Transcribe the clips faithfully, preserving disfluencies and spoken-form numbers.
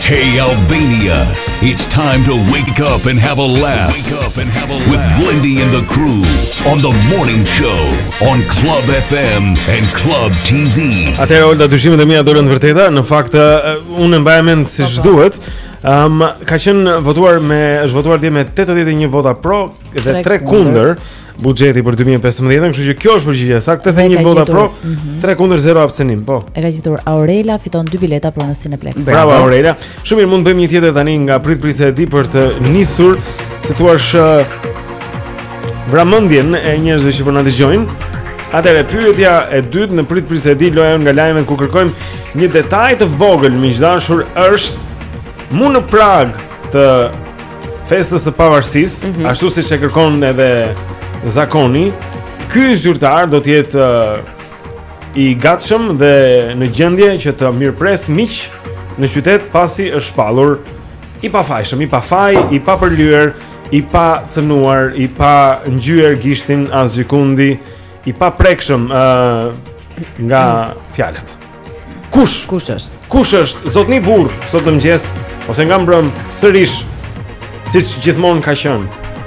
Hey Albania, it's time to wake up and have a laugh. Wake up and have a laugh with Blendi and the crew on the morning show on Club F M and Club T V. Atëherë Olda, dyshimet e mia dolën të vërteta. Në fakt uh, unë mbaj mend siç duhet. Um, ka qenë votuar me është votuar dje me tetëdhjetë e një vota pro dhe tre kundër buxheti për dy mijë e pesëmbëdhjetë, kështu që kjo është përgjigjja saktë, tetëdhjetë e një vota pro, tre kundër zero abstenim, po. E ka gjetur Aurela, fiton dy bileta për në Cineplex. Bravo Aurela. Shumë mirë, mund të bëjmë një tjetër tani nga prit prisë e di për të nisur, si thua, vramendjen e njerëzve që po na dëgjojnë. Atëherë pyetja e dytë në prit prisë e di, loja nga lajmet ku kërkojmë një detaj të vogël, miqdashur, është mu në prag të festës së pavarësisë, mm -hmm. ashtu siç e kërkon edhe zakoni, ky zyrtar do të jetë uh, i gatshëm dhe në gjendje që të mirëpres miq në qytet pasi është shpallur i pafajshëm, i pafaj, i papërlyer, i pa cënuar, i pa ngjyer gishtin as gjikundi, i paprekshëm uh, nga fjalët. Kush? Kush është? Kush është zotni burr sot në mëngjes ose nga mbrëm sërish siç gjithmonë ka qenë?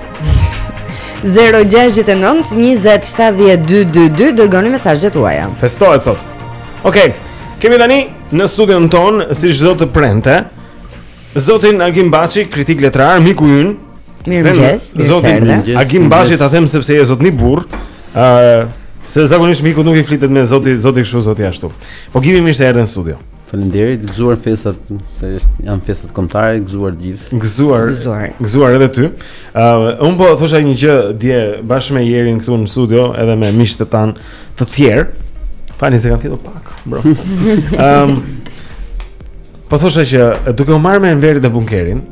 zero gjasht e nëntë njëzet shtatëdhjetë dy dy dy dërgoni mesazhet tuaja. Festohet sot. Okej, okay, kemi tani në studion ton si çdo të prente zotin Agim Baçi, kritik letrar, miku ynë. Mirëmëngjes, zotin Agim Baçi, ta them sepse je zotni burr. ë uh, se zakonisht miku nuk i flitet me zoti, zoti kështu, zoti ashtu. Po Gimi mirë se erdhën në studio. Faleminderit, gëzuar festat, se është janë festat kombëtare, gëzuar gjithë. Gëzuar, gëzuar, gëzuar edhe ty. Uh, unë po thosha një gjë dje bashkë me Jerin këtu në studio, edhe me miqtë tan të tjerë. Falni se kam fillur pak, bro. um, po thosha që duke u marrë me Enverin dhe Bunkerin,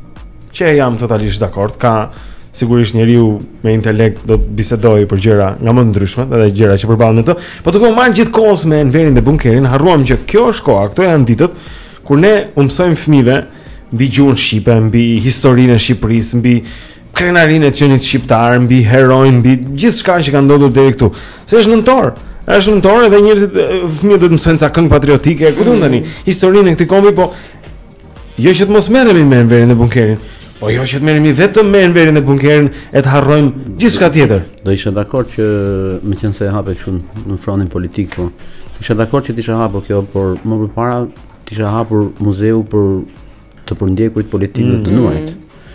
që jam totalisht dakord, ka sigurisht njeriu me intelekt do të bisedojë për gjëra nga më të ndryshme, edhe gjëra që përballen me të. Po duke u marrë gjithkohës me Enverin dhe Bunkerin, harruam që kjo është koha, këto janë ditët kur ne u mësojmë fëmijëve mbi gjuhën shqipe, mbi historinë e Shqipërisë, mbi krenarinë e qenit shqiptar, mbi heroin, mbi gjithçka që ka ndodhur deri këtu. Se është nëntor. Është nëntor edhe njerëzit, fëmijët do të mësojnë ca këngë patriotike, ku diun tani, historinë e këtij kombi, po jo që të mos merremi me Enverin dhe Bunkerin. Po jo që të merremi vetëm me Enverin e Bunkerin e të harrojmë gjithçka tjetër. Do isha dakord që më qenë se hape kështu në frontin politik, po isha dakord që t'isha hapur kjo, por më përpara t'isha hapur muzeu për të përndjekurit politik dhe të dënuarit.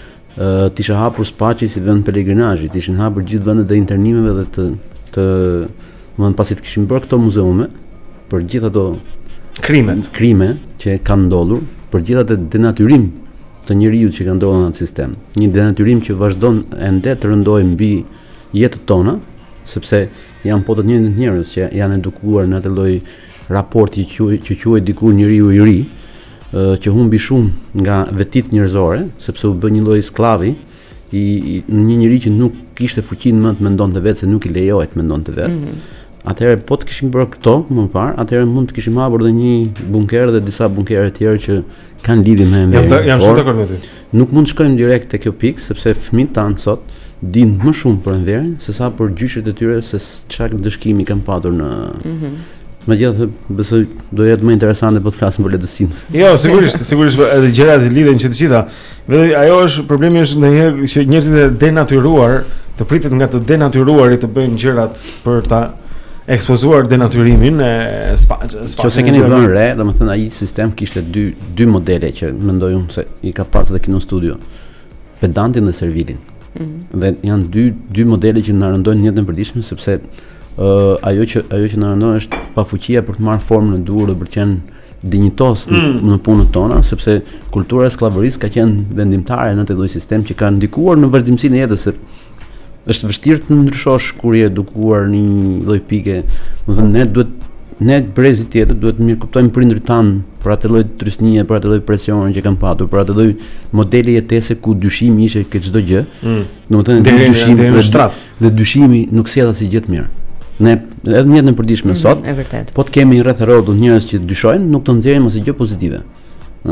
Ë uh, t'isha hapur Spaçi si vend pelegrinazhi, t'ishin hapur gjithë vendet e internimeve dhe të të më pasi të kishim bërë këto muzeume për gjithë ato krimet, krime që kanë ndodhur, për gjithë ato denatyrim të njeriut që ka ndodhur në atë sistem. Një denatyrim që vazhdon ende të rëndojë mbi jetët tona, sepse janë po të njëjtët njerëz që janë edukuar në atë lloj raporti që që quhet diku njeriu i ri, që humbi shumë nga vetit njerëzore, sepse u bë një lloj sklavi i, i një njeri që nuk kishte fuqinë më të mendonte vetë, se nuk i lejohet të mendonte vetë. Mm -hmm. Atëherë po të kishim bërë këto më parë, atëherë mund të kishim hapur edhe një bunker dhe disa bunkere të tjerë që kanë lidhje me Enverin. Jam jam shumë dakord me ty. Nuk mund të shkojmë direkt te kjo pikë, sepse fëmijët tanë sot dinë më shumë për Enverin se sa për gjyqet e tyre, se çfarë dëshkimi kanë patur në. Mhm. Megjithatë, besoj do jetë më interesante po të flasim për lehtësinë. Jo, sigurisht, sigurisht edhe gjërat lidhen që të gjitha. Vetëm ajo është problemi është ndonjëherë që njerëzit e denatyruar, të pritet nga të denatyruarit të bëjnë gjërat për ta ekspozuar denatyrimin e Spaçës. Nëse keni vënë re, domethënë ai sistem kishte dy dy modele që mendoj unë se i ka pasur edhe kino studio. Pedantin dhe servilin. Mm -hmm. Dhe janë dy dy modele që na rëndojnë në jetën e përditshme, sepse uh, ajo që ajo që na rëndon është pafuqia për të marrë formën e duhur dhe për të qenë dinjitos mm. në, në punën tona, sepse kultura e skllavërisë ka qenë vendimtare në atë lloj sistem që ka ndikuar në vazhdimsinë e jetës, se është vështirë të ndryshosh kur je edukuar në një lloj pike. Do të thënë ne duhet ne brezit tjetër duhet të mirë kuptojmë prindrit tanë për atë lloj trysnie, për atë lloj presioni që kanë patur, për atë lloj modeli jetese ku dyshimi ishte ke çdo gjë. Mm. Do të thënë dyshimi dhe shtrat dhe dyshimi nuk sjell asgjë gjë të mirë. Ne edhe në jetën e përditshme sot, mm -hmm, po të kemi rreth rrotull njerëz që dyshojnë, nuk të nxjerrim asgjë gjë pozitive.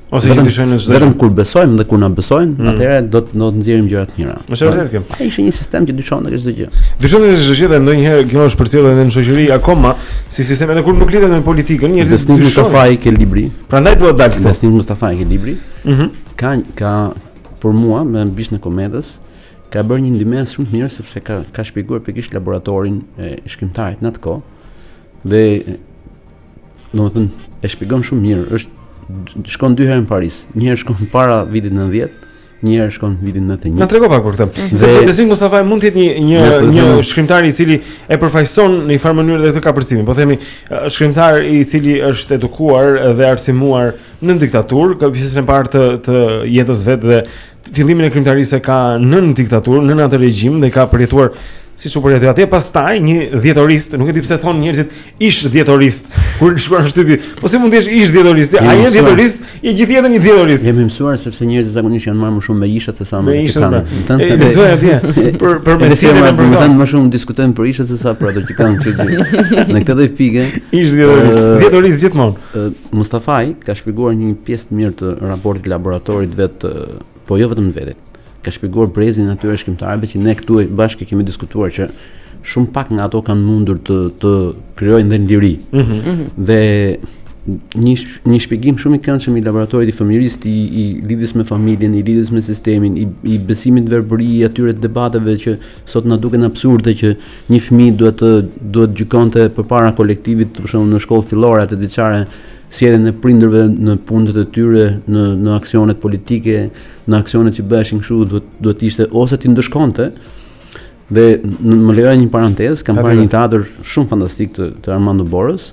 Ose që dyshojnë në çdo. Vetëm kur besojmë dhe kur na besojnë, mm. atëherë do të do të nxjerrim gjëra të mira. Është vërtet kjo. Ai ishte një sistem që dyshon tek çdo gjë. Dyshon tek çdo gjë dhe ndonjëherë kjo është përcjellur edhe në shoqëri akoma si sistem edhe kur nuk lidhet me politikën, njerëzit dyshojnë. Mustafai ke libri. Prandaj duhet dalë këtu. Besnik Mustafai ke libri. Mhm. Ka ka për mua me Bishën e Komedës ka bërë një ndihmë shumë të mirë sepse ka ka shpjeguar pikërisht laboratorin e shkrimtarit në atë kohë. Dhe domethënë e shpjegon shumë mirë. Është shkon dy herë në Paris. Një herë shkon para vitit nëntëdhjetë, një herë shkon vitin nëntëdhjetë një. Na trego pak për këtë. Sepse Besnik Mustafai mund të jetë një një një shkrimtar i cili e përfaqëson në një farë mënyrë dhe këtë kapërcimin. Po themi shkrimtar i cili është edukuar dhe arsimuar në diktaturë, ka pjesën e parë të të jetës vet dhe fillimin e krimtarisë ka nën diktaturë, nën atë regjim dhe ka përjetuar si që përjetuar atje, pastaj një dhjetorist, nuk e di pse thonë njerëzit ish dhjetorist, kur shkruan shtypi, po si mund të jesh ish dhjetorist? Ai është dhjetorist, i gjithë jetën një dhjetorist. Jemi mësuar sepse njerëzit zakonisht janë marrë më shumë me ishat se sa me kanë. E lexoj atje për për mesin e për të më shumë diskutojmë për ishat se sa për ato që kanë këtu. Në këtë lloj pike, ish dhjetorist, dhjetorist gjithmonë. Mustafai ka shpjeguar një pjesë të mirë të raportit laboratorit vet, po jo vetëm vetë. Ka shpjeguar brezin atyre shkrimtarëve që ne këtu bashkë kemi diskutuar që shumë pak nga ato kanë mundur të të krijojnë dhe në liri. Mm -hmm. Dhe një një shpjegim shumë i këndshëm i laboratorit i fëmijërisë, i, i lidhjes me familjen, i lidhjes me sistemin, i, i besimit në verbëri, i atyre debateve që sot na duken absurde që një fëmijë duhet të duhet gjykonte përpara kolektivit, për shembull në shkollë fillore atë diçare sjelljen e prindërve në punët e tyre, në në aksionet politike, në aksionet që bëheshin kështu, duhet duhet ishte ose ti ndëshkonte. Dhe më lejoj një parantezë, kam parë një teatr shumë fantastik të, të Armando Borës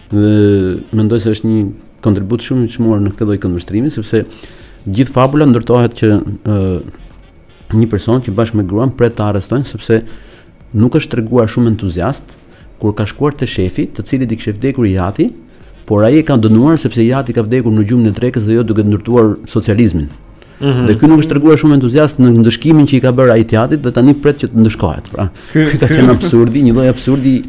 dhe mendoj se është një kontribut shumë i çmuar në këtë lloj këndvështrimi, sepse gjithë fabula ndërtohet që uh, një person që bashkë me gruan pret të arrestojnë sepse nuk është treguar shumë entuziast kur ka shkuar te shefi, të cilit i kishte vdekur i jati, por ai e ka dënuar sepse jati ka vdekur në gjumën e drekës dhe jo duke ndërtuar socializmin. Mm -hmm. Dhe ky nuk është treguar shumë entuziast në ndëshkimin që i ka bërë ai teatrit dhe tani pret që të ndëshkohet. Pra, ky ka qenë absurdi, një lloj absurdi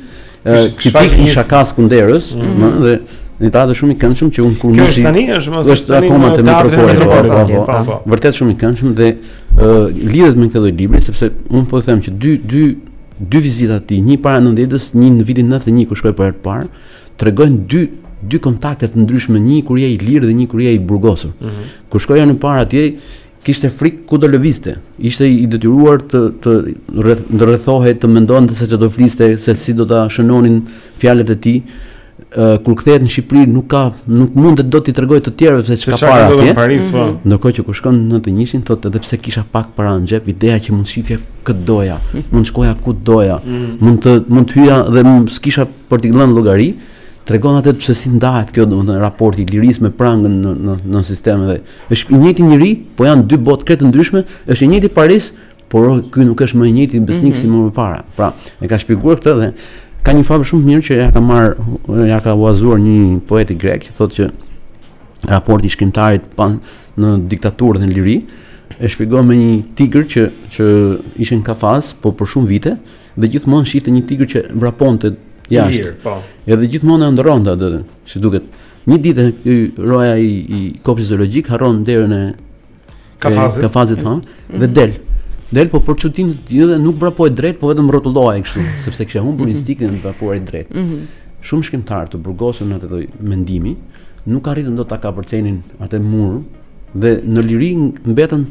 tipik i shakas kunderës, ëh, dhe një teatr shumë i këndshëm që unë kur nuk është tani është më është akoma te Metropoli. Vërtet shumë i këndshëm dhe lidhet me këtë lloj libri sepse unë po them që dy dy dy vizita të tij, një para nëntëdhjetës, një në vitin nëntëdhjetë e një kur shkoi për herë të parë, tregojnë dy dy kontakte të ndryshme, një kur je i lirë dhe një kur je i burgosur. Mm -hmm. Kur shkoi në parë atje, kishte frikë ku do lëvizte. Ishte i detyruar të të ndërrëthohej, të mendonte se çfarë do fliste, se si do ta shënonin fjalët e tij. Uh, kur kthehet në Shqipëri nuk ka nuk mund të do t'i tregoj të tjerëve se çka para atje. Po. Ndërkohë që kur shkon në të njëjtin thotë edhe pse kisha pak para në xhep, ideja që mund shifja këtë doja, mund shkoja ku doja, mm. mund të mund të hyja dhe s'kisha për t'i lënë llogari. Tregon atë pse si ndahet kjo, domethënë raporti i lirisë me prangën në në në sistem dhe është i njëjti njeri, po janë dy botë krejt ndryshme, është i njëjti Paris, por ky nuk është më i njëjti besnik mm -hmm. si më parë. Pra, e ka shpjeguar këtë dhe ka një fabël shumë mirë që ja ka marr, ja ka uazuar një poet i grek që thotë që raporti i shkrimtarit pa në diktaturë dhe në liri e shpjegon me një tigër që që ishte në kafaz, po për shumë vite dhe gjithmonë shihte një tigër që vraponte jashtë. Po. Edhe gjithmonë e ndronte atë, si duket. Një ditë ky roja i, i kopshtit zoologjik harron derën e kafazit, e, kafazit ha, mm -hmm. dhe del. Del po për çutin, nuk vrapoi drejt, po vetëm rrotullohej kështu, sepse kishte humbur instinktin e vrapuar drejt. Mm -hmm. Shumë shkrimtarë të burgosur në atë lloj mendimi, nuk arritën dot ta kapërcenin atë mur dhe në liri mbetën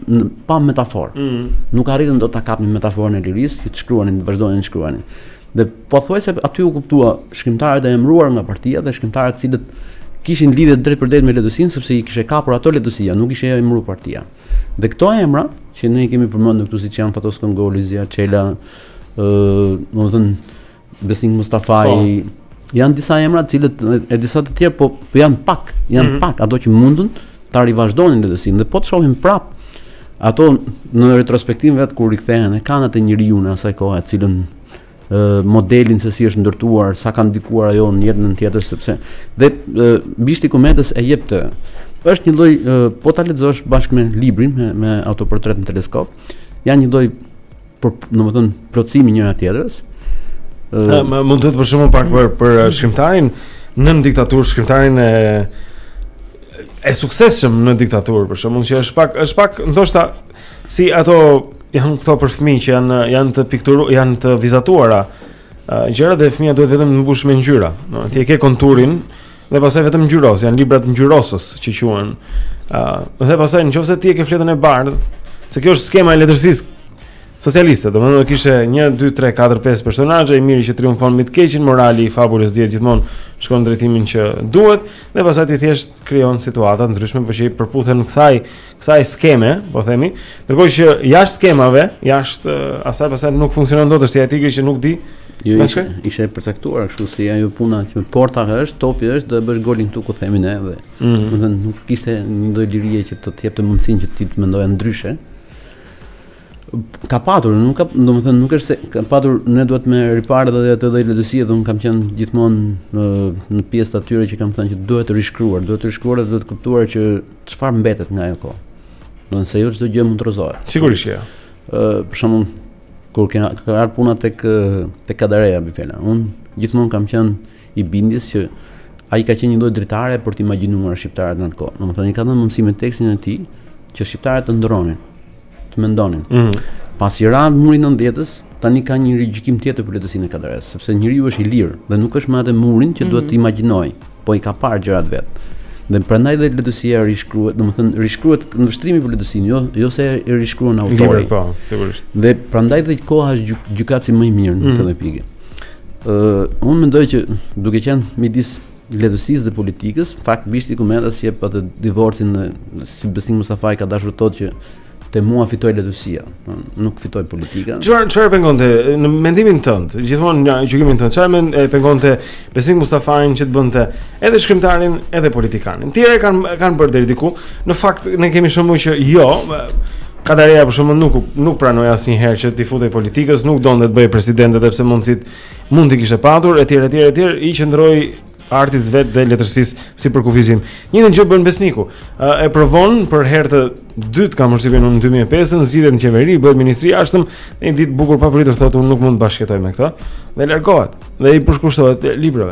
pa metaforë. Mm -hmm. Nuk arritën dot ta kapnin metaforën e lirisë, që të shkruanin, të vazhdonin të shkruanin. Dhe pothuajse aty u kuptua shkrimtarët e emëruar nga partia dhe shkrimtarët cilët kishin lidhje drejt për drejt me letësinë sepse i kishte kapur ato letësia, nuk ishte emëruar partia. Dhe këto emra që ne kemi përmendur këtu siç janë Fatos Kongoli, Zia Çela, ë, domethënë Besnik Mustafai, po. Janë disa emra të cilët e disa të tjerë po, po janë pak, janë mm -hmm. pak ato që mundun ta rivazhdonin letësinë. Dhe po të shohim prap ato në retrospektivë vet kur rikthehen e kanë atë njeriu në asaj kohe, të cilën Uh, modelin se si është ndërtuar, sa ka ndikuar ajo në jetën tjetër, sepse dhe uh, Bishti i Komedës e jep të është një lloj uh, po ta lexosh bashkë me librin me, me autoportret në teleskop, janë një lloj domethënë plotësimi njëra tjetrës. Uh, uh, mund të të për shembull pak për për shkrimtarin nën diktaturë, shkrimtarin e e suksesshëm në diktaturë për shembull, që është pak është pak ndoshta si ato janë këto për fëmijë që janë janë të pikturu, janë të vizatuara uh, gjëra dhe fëmia duhet vetëm të mbush me ngjyra. No, ti e ke konturin dhe pastaj vetëm ngjyros, janë librat ngjyrosës që quhen. Uh, dhe pastaj nëse ti e ke fletën e bardhë, se kjo është skema e letërsisë socialiste, domethënë do kishte një, dy, tre, katër, pesë personazhe, i miri që triumfon mbi të keqin, morali i fabulës dihet gjithmonë shkon në drejtimin që duhet, dhe pastaj ti thjesht krijon situata ndryshme për që i përputhen kësaj kësaj skeme, po themi, ndërkohë që jashtë skemave, jashtë uh, asaj pastaj nuk funksionon dot, është ja tigri që nuk di. Jo, ishe, ishe përcaktuar kështu si ajo puna që porta është, topi është, do bësh golin këtu ku themi ne dhe. Mm -hmm. Domethënë nuk kishte një lloj lirie që të të jepte mundësinë që ti të mendoje ndryshe. Ka patur, nuk ka, domethënë nuk është se ka patur, ne duhet me riparë dhe atë lloj letësie, dhe unë kam qenë gjithmonë në, në pjesë të atyre që kam thënë që duhet të rishkruar, duhet të rishkruar dhe duhet të kuptuar që çfarë mbetet nga ajo kohë. Domethënë se jo çdo gjë mund të rrozohet. Sigurisht ja. Ë, për shembull, kur ka ka ardhur puna tek tek Kadareja bifela. Unë gjithmonë kam qenë i bindjes që ai ka qenë një lloj dritare për të imagjinuar shqiptarët në atë kohë. Domethënë i ka dhënë mundësi me tekstin e tij që shqiptarët të ndronin, të mendonin. Mm -hmm. Pasi ra muri nëntëdhjetës, tani ka një rigjykim tjetër për letësinë e Kadares, sepse njeriu është i lirë dhe nuk është me atë murin që mm -hmm. duhet të imagjinojë, po i ka parë gjërat vet. Dhe prandaj dhe letësia rishkruhet, domethënë rishkruhet në vështrimi për letësinë, jo jo se e rishkruan autori. Libër, po, sigurisht. Dhe prandaj dhe koha është gjy gjykatësi më i mirë në këtë pikë. Ë, unë mendoj që duke qenë midis letësisë dhe politikës, fakt bishti komentas jep atë divorcin në, si Besnik Mustafaj ka dashur të thotë që te mua fitoi letësia, nuk fitoi politika. Çfarë çfarë pengonte në mendimin tënd? Gjithmonë në gjykimin tënd, çfarë mend e pengonte Besnik Mustafajin që të bënte edhe shkrimtarin edhe politikanin? Tjerë kanë kanë bërë deri diku. Në fakt ne kemi shembull që jo, Kadareja për shembull nuk nuk pranoi asnjëherë që t'i futej politikës, nuk donte të bëjë president edhe pse mundësit mund t'i kishte patur, etj etj etj, i qëndroi artit vet dhe letërsisë si për kufizim. Njëjtën gjë bën Besniku. Uh, e provon për herë të dytë kam përshtypjen në dy mijë e pesë, zgjidhet në qeveri, bëhet ministri i jashtëm, një ditë bukur papritur thotë unë nuk mund të bashkëjetoj me këtë dhe largohet dhe i përshkushtohet librave.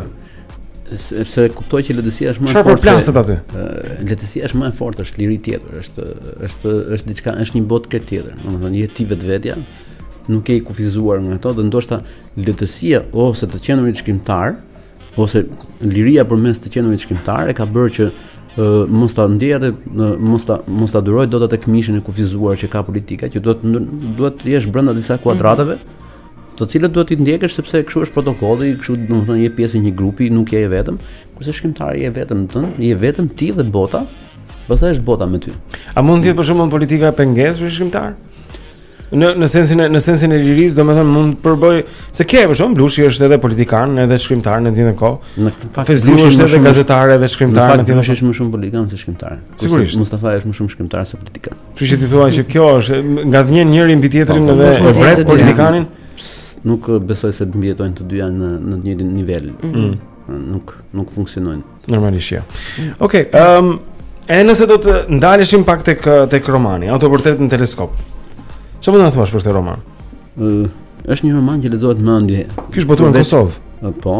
Sepse kuptoj që letësia është më e fortë. Çfarë përplaset aty? Uh, letësia është më e fortë, është liri tjetër, është është është diçka, është një botë këtë tjetër. Domethënë je ti vetvetja, nuk je i kufizuar nga ato, dhe ndoshta letësia ose të qenurit shkrimtar ose liria përmes të qenurit shkrimtar e ka bërë që uh, mos ta ndjej atë uh, mos ta mos ta duroj dot atë këmishën e kufizuar që ka politika, që duhet duhet të jesh brenda disa kuadrateve, të cilët duhet i ndjekësh sepse kështu është protokolli, kështu domethënë je pjesë e një grupi, nuk je i vetëm, kurse shkrimtari je vetëm tën, je vetëm ti dhe bota, pastaj është bota me ty. A mund të jetë për shembull politika pengesë për shkrimtar? Në në sensin e në sensin e lirisë, domethënë mund të përbëj se ke për shembull Blushi është edhe politikan, edhe shkrimtar në ditën e kohë. Në fakt Feziu është edhe gazetar edhe shkrimtar në ditën e kohë. Është më shumë politikan se shkrimtar. Sigurisht. Mustafa është më shumë shkrimtar se politikan. Kështu që ti thua që kjo është ngadhjen njëri mbi tjetrin dhe e vret politikanin. Nuk besoj se mbijetojnë të dyja në në të njëjtin nivel. Nuk nuk funksionojnë. Normalisht ja. Okej, ëm e nëse do të ndaleshim pak tek tek romani, Autoportret në teleskop. Ço mund të thuash për këtë roman? Ë, është një roman që lexohet me ëndje. Ky është botuar në Kosovë. Po.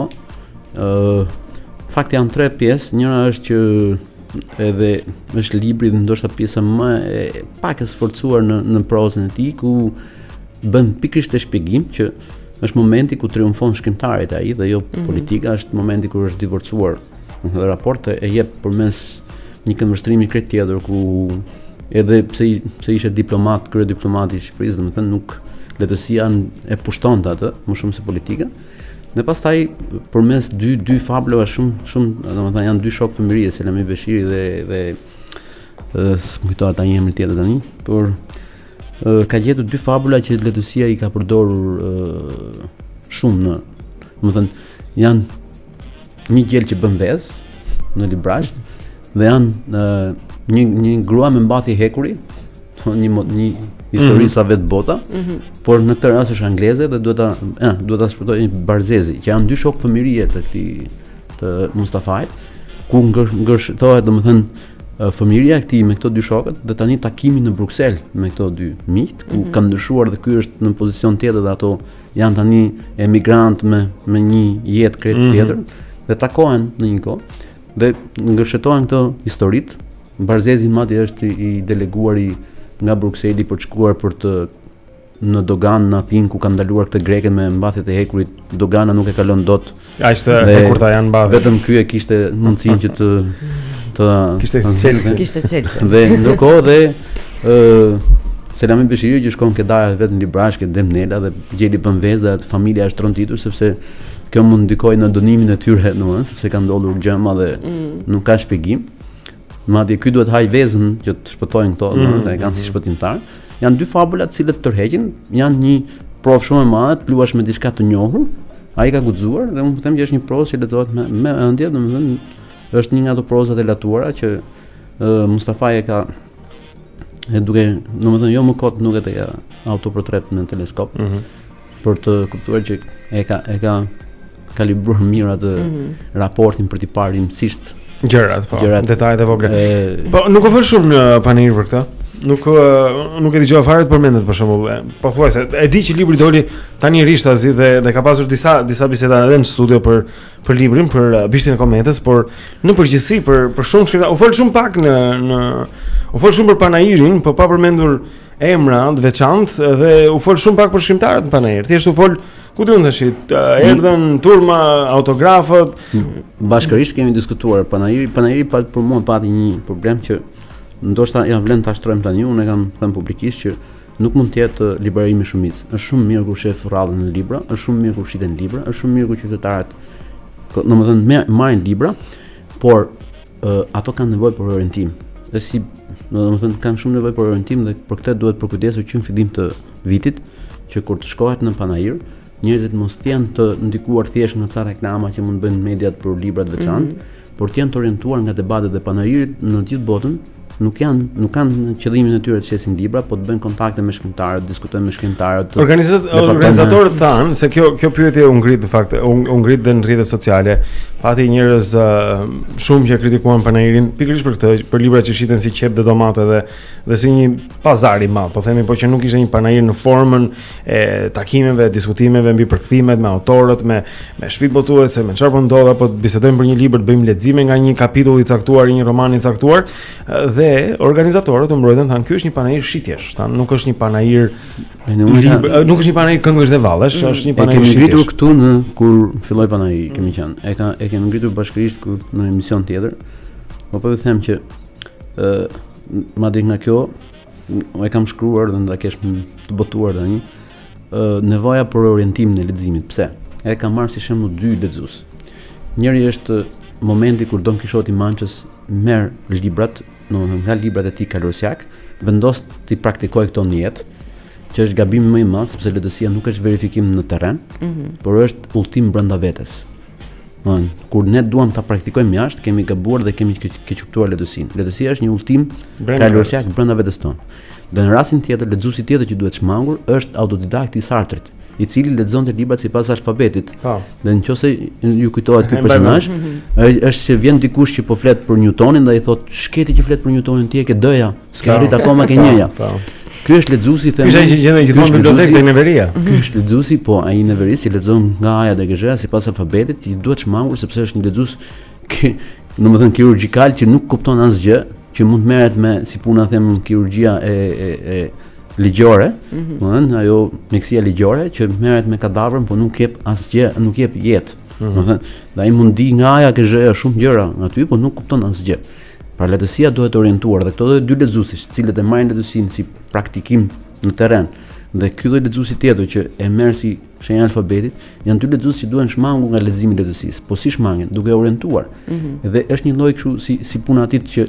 Ë, fakti janë tre pjesë. Njëra është që edhe është libri dhe ndoshta pjesa më e pak e sforcuar në në prozën e tij, ku bën pikërisht të shpjegim që është momenti ku triumfon shkrimtari ai dhe jo mm-hmm. politika, është momenti kur është divorcuar. Dhe raporti e jep përmes një këndvështrimi krejt tjetër ku edhe pse pse ishte diplomat, krye diplomati i Shqipërisë, domethënë nuk letësia e pushtonte atë më shumë se politika. Dhe pastaj përmes dy dy fablave shumë shumë, domethënë janë dy shokë fëmijërie, Selami Beshiri dhe dhe s'm kujtohet tani emrin tjetër tani, por uh, ka gjetur dy fabula që letësia i ka përdorur uh, shumë në, domethënë janë një gjel që bën vezë në librazh dhe janë uh, një një grua me mbathje hekuri, një një histori sa vet bota, mm-hmm. por në këtë rast është angleze dhe duhet ta, eh, duhet ta shpërtoj një Barzezi, që janë dy shokë fëmijërie të këtij të Mustafait, ku ngërshtohet domethënë fëmijëria e këtij me këto dy shokët dhe tani takimi në Bruksel me këto dy miq, ku mm-hmm. kanë ndryshuar dhe ky është në pozicion tjetër dhe ato janë tani emigrant me me një jetë krejt mm-hmm. tjetër dhe takohen në një kohë dhe ngërshtohen këto historitë Barzezi madje është i deleguari nga Brukseli për të shkuar për të në dogan në Athinë ku kanë ndaluar këtë greken me mbathjet e hekurit, dogana nuk e kalon dot. Aq të hekurta janë mbathje. Vetëm ky e kishte mundësinë që të të kishte Chelsea. Kishte Chelsea. Dhe ndërkohë dhe ë Selami Beshiri që shkon ke daja vetëm librash ke Demnela dhe gjeli Banveza, familja është tronditur sepse kjo mund ndikojë në dënimin e tyre, domethënë, sepse kanë ndodhur gjëma dhe mm. nuk ka shpjegim. Madje ky duhet haj vezën që të shpëtojnë këto, mm. domethënë, kanë si shpëtimtar. Janë dy fabula të cilët tërheqin, janë një provë shumë e madhe, luash me diçka të njohur. Ai ka guxuar dhe unë them që është një prozë që lexohet me me ëndje, domethënë është një nga ato prozat e latuara që uh, Mustafa e ka e duke, domethënë jo më kot nuk e ka autoportret në teleskop. Mm -hmm. Për të kuptuar që e ka e ka kalibruar mirë atë mm -hmm. raportin për t'i parë imësisht gjërat, po, gjërat, detajet e vogla. Po nuk u fol shumë në panir për këtë. Nuk nuk e dëgjova fare të përmendet për shembull. Po thuaj se e di që libri doli tani rishtazi dhe dhe ka pasur disa disa biseda edhe në studio për për librin, për Bishtin e Kometës, por në përgjithësi për për shumë shkrimtar u fol shumë pak në në u fol shumë për Panairin, po pa përmendur emra të veçantë dhe u fol shumë pak për shkrimtarët në Panair. Thjesht u fol ku diun tash, erdhën turma, autografët. Bashkërisht kemi diskutuar Panairi, Panairi pa për mua pati një problem që ndoshta ja vlen ta shtrojmë tani, unë e kam thënë publikisht që nuk mund të jetë librari me shumicë. Është shumë mirë kur shef rradhën në libra, është shumë mirë kur shiten libra, është shumë mirë kur qytetarët domethënë marrin libra, por uh, ato kanë nevojë për orientim. Dhe si domethënë kanë shumë nevojë për orientim dhe për këtë duhet përkujdesur që në fillim të vitit që kur të shkohet në Panair, njerëzit mos të jenë të ndikuar thjesht nga ca reklama që mund bëjnë mediat për libra të veçantë, mm -hmm. por të jenë të orientuar nga debatet e Panairit në të gjithë botën. Nuk janë nuk kanë qëllimin e tyre të shesin libra, po të bëjnë kontakte me shkrimtarët, diskutojnë me shkrimtarët. Organizatorët thanë se kjo kjo pyetje u ngrit në fakt, u ngrit dhe në rrjetet sociale. Pati njerëz uh, shumë që kritikuan Panairin pikërisht për këtë, për librat që shiten si qep dhe domate dhe dhe si një pazar i madh, po themi, po që nuk ishte një Panair në formën e takimeve, diskutimeve mbi përkthimet me autorët, me me shpitbotuese, me çfarë po ndodh, apo bisedojmë për një libër, të bëjmë lexime nga një kapitull i caktuar, një roman i caktuar, dhe dhe organizatorët u mbrojtën, thanë ky është një Panair shitjesh, thanë nuk është një Panair libër, nuk është një Panair këngësh dhe vallesh, mm. është një Panair shitjesh. E kemi ngritur këtu në kur filloi Panairi, kemi qenë. E ka e kemi ngritur bashkërisht ku në emision tjetër. Po po ju them që ë madje nga kjo e kam shkruar dhe nda kesh të botuar tani, ë nevoja për orientimin e leximit. Pse? E kam marrë si shembull dy lexues. Njëri është momenti kur Don Kishoti Mançës merr librat, no, nga librat e tij kalorsiak, vendos të praktikoj këto në jetë, që është gabim më i madh sepse letësia nuk është verifikim në terren, mm -hmm. por është udhtim brenda vetes. Domthon, kur ne duam ta praktikojmë jashtë, kemi gabuar dhe kemi kequptuar letësinë. Letësia është një udhtim kalorsiak brenda vetes tonë. Dhe në rastin tjetër, lexuesi tjetër që duhet shmangur është autodidakti i Sartrit, i cili lexonte librat sipas alfabetit. Po. Dhe nëse ju kujtohet ky personazh, është që vjen dikush që po flet për Newtonin dhe i thot, "Shketi që flet për Newtonin ti e ke D-ja, s'ka arrit akoma ke njëja." Po. Ky është lexuesi them. Ky është gjendja gjithmonë në bibliotekë tek Neveria. Ky është lexuesi, po ai i Neveris që lexon nga A-ja deri G-ja sipas alfabetit, i duhet shmangur sepse është një lexues që, domethënë, kirurgjikal që nuk kupton asgjë, që mund merret me si puna them kirurgjia e e e ligjore, mm -hmm. do ajo mjekësia ligjore që merret me kadavrën, po nuk jep asgjë, nuk jep jetë. Mm -hmm. Do thënë, ai mund di nga aja që është shumë gjëra aty, po nuk kupton asgjë. Pra letësia duhet orientuar dhe këto dy lexuesit, të cilët e marrin letësinë si praktikim në terren, dhe ky lloj lexuesi tjetër që e merr si shenjë alfabetit, janë dy lexues që duhen shmangur nga leximi i letësisë. Po si shmangen? Duke orientuar. Mm -hmm. Dhe është një lloj kështu si si puna atit që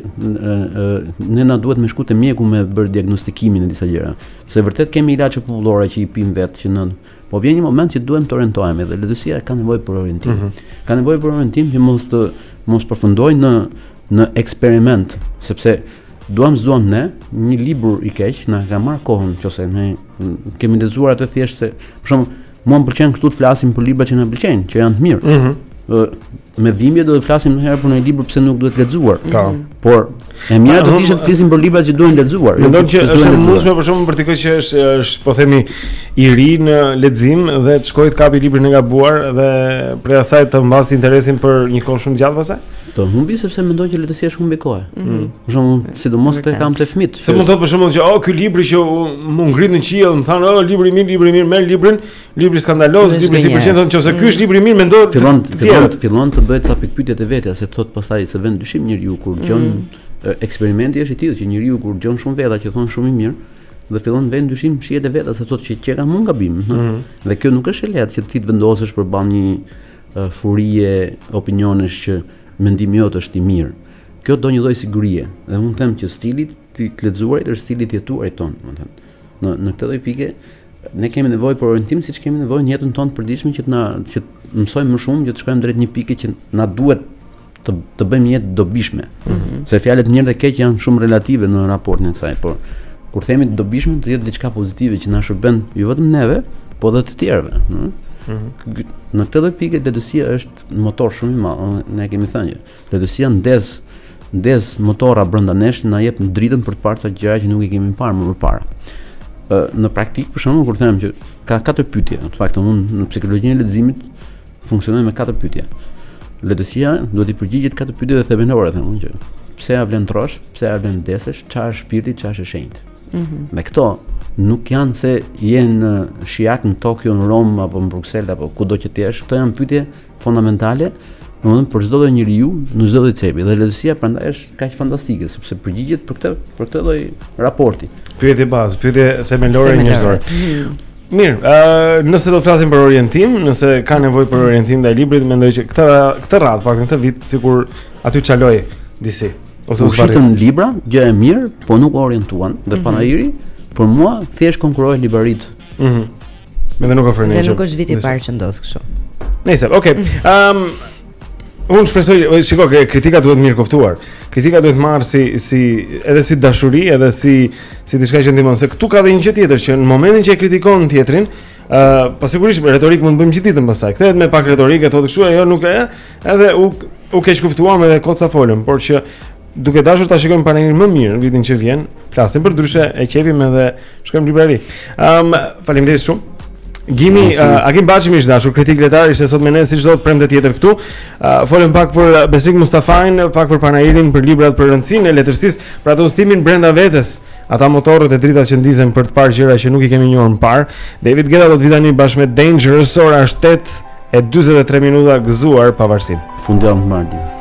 ne na duhet me shku te mjeku me bër diagnostikimin e disa gjëra. Se vërtet kemi ilaçe popullore që i pim vetë që në po vjen një moment që duhem të orientohemi dhe letësia ka nevojë për orientim. Mm -hmm. Ka nevojë për orientim që mos të mos përfundojë në në eksperiment, sepse duam s'duam ne, një libër i keq na ka marr kohën, nëse ne kemi lexuar atë thjesht se, për shembull, mua më pëlqen këtu të flasim për libra që na pëlqejnë, që janë të mirë. Mm -hmm. Me dhimbje do të flasim një herë për një libër pse nuk duhet lexuar. Mm -hmm. Por E mira do të ishte të flisim për librat që duhen lexuar. Mendon që është e mundshme për shkakun për dikë që është është po themi i ri në lexim dhe të shkojë të kapi librin e gabuar dhe prej asaj të mbasi interesin për një kohë shumë gjatë pastaj? Do humbi sepse mendoj që letësia është humbi kohe. Për shembull, sidomos te kam të fëmit. Se mund të thotë për shembull që oh ky libri që më ngrit në qiell, më thanë oh libri i mirë, libri i mirë, merr librin, libri skandaloz, libri si pëlqen, thonë nëse ky është libri i mirë, mendoj fillon fillon fillon të bëhet ca pikpyetje të vetja, se thot pastaj se vend dyshim njeriu kur gjon eksperimenti është i tillë që njeriu kur gjon shumë veta që thon shumë i mirë dhe fillon vend dyshim shihet e veta se thotë që që ka mund gabim, dhe kjo nuk është e lehtë që ti të vendosesh përballë një furie opinionesh që mendimi jot është i mirë. Kjo do një lloj sigurie. Dhe unë them që stili i të lexuarit është stili i jetuarit ton, domethënë. Në në këtë lloj pike ne kemi nevojë për orientim siç kemi nevojë në jetën tonë të përditshme që të na që të mësojmë më shumë, që të shkojmë drejt një pike që na duhet të të bëjmë jetë dobishme. Mm-hmm. Se fjalët mirë dhe keq janë shumë relative në raportin e kësaj, por kur themi të dobishme të jetë diçka pozitive që na shërben jo vetëm neve, por edhe të tjerëve, ëh. Mm-hmm. Në këtë lloj pike letësia është motor shumë i madh, ne kemi thënë. Letësia ndez ndez motorra brenda nesh, na jep dritën për të parë ca gjëra që nuk i kemi parë më parë. Ë në praktik për shembull kur them që ka katër pyetje, në fakt unë në psikologjinë e leximit funksionoj me katër pyetje. Letësia duhet i përgjigjet katër pyetjeve themelore, them unë që pse ja vlen trosh, pse ja vlen desesh, çfarë është shpirti, çfarë është e shenjtë. Mm-hmm. Me këto nuk janë se je në Shijak, në Tokyo, në Rom apo në Bruksel apo kudo që ti jesh. Këto janë pyetje fondamentale, domethënë për çdo lloj njeriu, në çdo lloj cepi. Dhe letësia prandaj është kaq fantastike sepse përgjigjet për këtë për këtë lloj raporti. Pyetje bazë, pyetje themelore njerëzore. Mm-hmm. Mirë, uh, nëse do të flasim për orientim, nëse ka nevojë për orientim ndaj librit, mendoj që këtë këtë radhë, pak në këtë vit, sikur aty çaloj disi. Ose u shitën libra, gjë e mirë, po nuk orientuan dhe mm-hmm. panajiri, për mua thjesht konkurrojnë librit. Mhm. Mendoj nuk ofron gjë. Nuk është viti i parë që ndodh kështu. Nëse, okay. Ehm um, unë shpresoj, shikoj, kritika duhet mirë kuptuar. Kritika duhet marrë si si edhe si dashuri, edhe si si diçka që ndihmon, se këtu ka edhe një gjë tjetër që në momentin që e kritikon tjetrin, ë uh, pasigurisht retorik mund të bëjmë gjithë ditën pastaj. Kthehet me pak retorike, thotë kështu, ajo nuk e, edhe u u keq kuptuam edhe koca folëm, por që duke dashur ta shikojmë panelin më mirë vitin që vjen, flasim për ndryshe e qepim edhe shkojmë në librari. Ëm um, faleminderit shumë. Gimi uh, Agim Baçi më ish dashur, kritik letar, ishte sot me ne si çdo të premte tjetër këtu. Uh, folëm pak për Besnik Mustafajin, pak për Panairin, për librat, për rëndësinë e letërsisë, për atë udhëtimin brenda vetes, ata motorët e drita që ndizen për të parë gjëra që nuk i kemi njohur më parë. David Guetta do të vi tani bashkë me Dangerous, ora është tetë e dyzet e tre minuta, gëzuar pavarësinë. Fundjavë mardi.